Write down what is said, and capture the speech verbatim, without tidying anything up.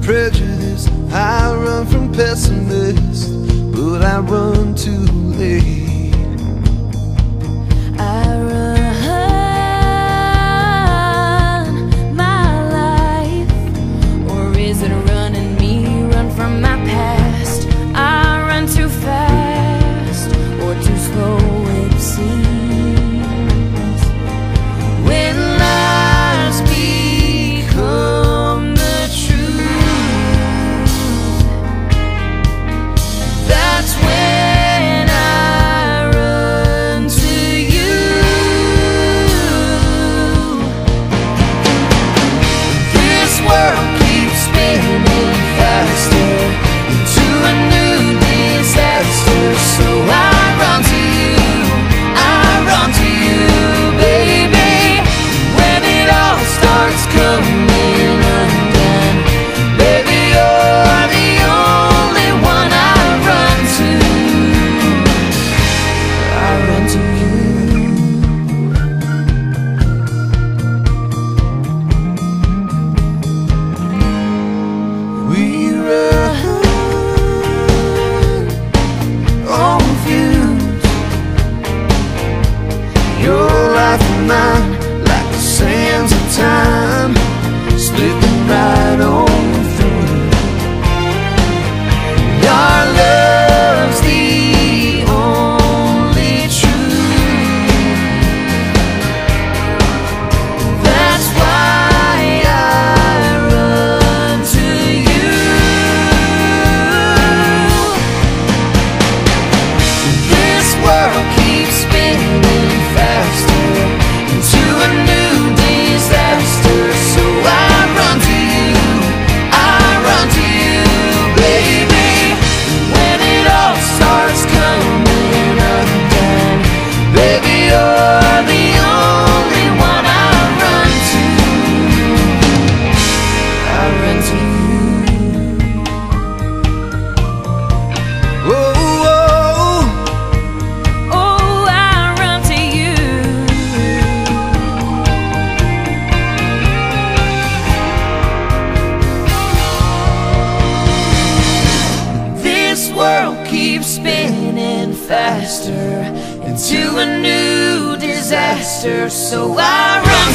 prejudice, I run from pessimists, but I run too late. I run my life, or is it running me? Run from my past. I run too fast, or too slow it seems. When lies become the truth, that's when I run to you. This world keeps spinning faster into a new disaster, so I run to you, I run to you, baby. When it all starts coming undone, baby, you're the only one I run to. I run to you. We run on views, your life and mine, like the sands of time, slipping right on through. Our love's the only truth. That's why I run to you. This world keeps spinning faster into a new disaster, so I run to you, I run to you, baby. When it all starts coming undone, baby, you're the only one I run to. I run to you. Oh, oh, Oh, I run to you. this world keeps spinning faster into a new disaster, so I run